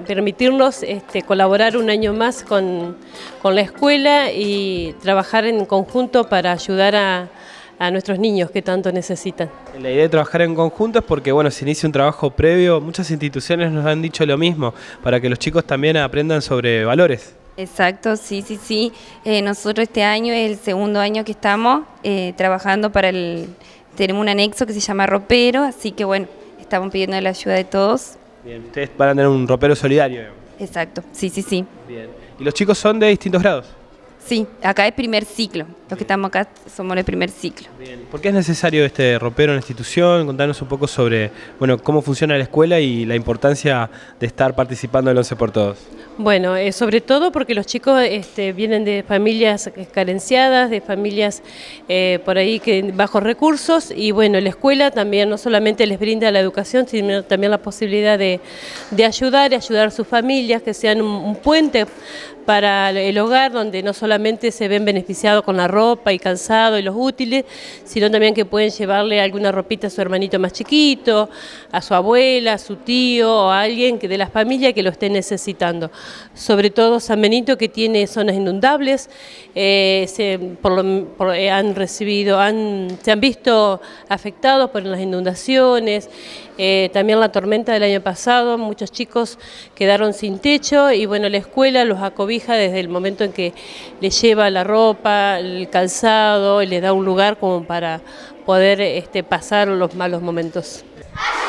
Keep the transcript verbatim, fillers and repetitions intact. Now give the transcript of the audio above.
permitirnos este, colaborar un año más con, con la escuela y trabajar en conjunto para ayudar a, a nuestros niños que tanto necesitan. La idea de trabajar en conjunto es porque bueno, se inicia un trabajo previo, muchas instituciones nos han dicho lo mismo, para que los chicos también aprendan sobre valores. Exacto, sí, sí, sí. Eh, nosotros este año es el segundo año que estamos eh, trabajando para el... Tenemos un anexo que se llama ropero, así que bueno, estamos pidiendo la ayuda de todos. Bien, ustedes van a tener un ropero solidario. Exacto, sí, sí, sí. Bien. ¿Y los chicos son de distintos grados? Sí, acá es primer ciclo. Los que estamos acá somos el primer ciclo. Bien. ¿Por qué es necesario este ropero en la institución? Contanos un poco sobre bueno, cómo funciona la escuela y la importancia de estar participando en el Once por Todos. Bueno, eh, sobre todo porque los chicos este, vienen de familias carenciadas, de familias eh, por ahí que bajos recursos y bueno, la escuela también no solamente les brinda la educación, sino también la posibilidad de, de ayudar y ayudar a sus familias, que sean un, un puente para el hogar donde no solamente se ven beneficiados con la ropa y calzado y los útiles, sino también que pueden llevarle alguna ropita a su hermanito más chiquito, a su abuela, a su tío o a alguien que de la familia que lo esté necesitando. Sobre todo San Benito, que tiene zonas inundables, eh, se, por lo, por, eh, han recibido, han, se han visto afectados por las inundaciones, eh, también la tormenta del año pasado, muchos chicos quedaron sin techo y bueno, la escuela los acobija desde el momento en que les lleva la ropa, el calzado y les da un lugar como para poder este, pasar los malos momentos.